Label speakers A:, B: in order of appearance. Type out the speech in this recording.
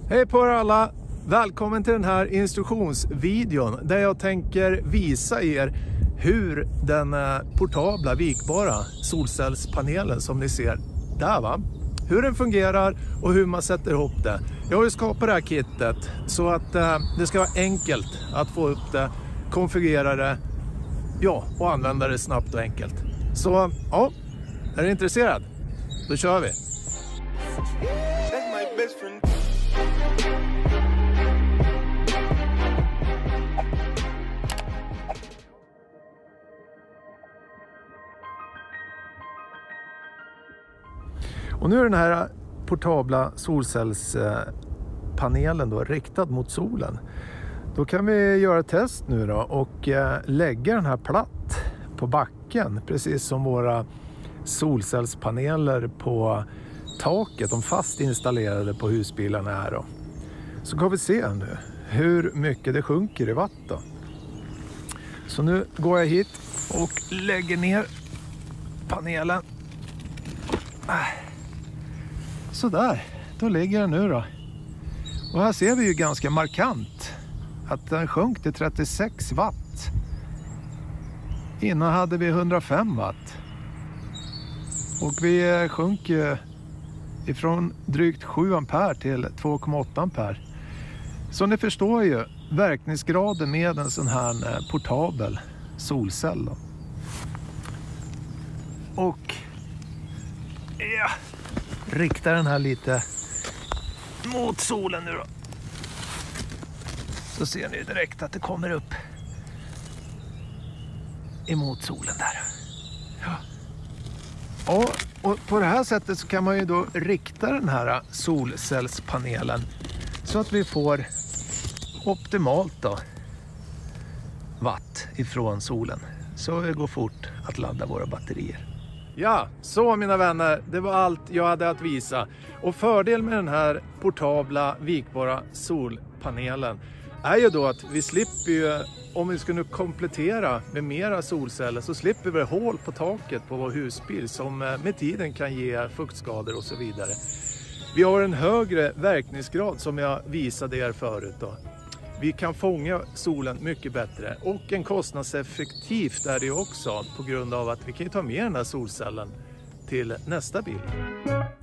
A: Hej på er alla! Välkommen till den här instruktionsvideon där jag tänker visa er hur den portabla vikbara solcellspanelen som ni ser där hur den fungerar och hur man sätter ihop det. Jag har ju skapat det här kittet så att det ska vara enkelt att få upp det, konfigurera det, och använda det snabbt och enkelt. Så ja, är du intresserad? Då kör vi! Och nu är den här portabla solcellspanelen då riktad mot solen. Då kan vi göra ett test nu då och lägga den här platt på backen, precis som våra solcellspaneler på taket, de fast installerade på husbilarna här då. Så kan vi se nu hur mycket det sjunker i watt då. Så nu går jag hit och lägger ner panelen. Så där, då ligger den nu då. Och här ser vi ju ganska markant att den sjönk till 36 watt. Innan hade vi 105 watt. Och vi sjönk ifrån drygt 7 ampere till 2,8 ampere. Så ni förstår ju verkningsgraden med en sån här portabel solcell då. Och riktar den här lite mot solen nu då. Så ser ni direkt att det kommer upp emot solen där. Ja, och på det här sättet så kan man ju då rikta den här solcellspanelen så att vi får optimalt då watt ifrån solen. Så det går fort att ladda våra batterier. Ja, så mina vänner, det var allt jag hade att visa. Och fördel med den här portabla vikbara solpanelen är ju då att vi slipper ju, om vi ska nu komplettera med mera solceller, så slipper vi hål på taket på vår husbil som med tiden kan ge fuktskador och så vidare. Vi har en högre verkningsgrad som jag visade er förut då. Vi kan fånga solen mycket bättre och en kostnadseffektivt är det också på grund av att vi kan ta med den här solcellen till nästa bil.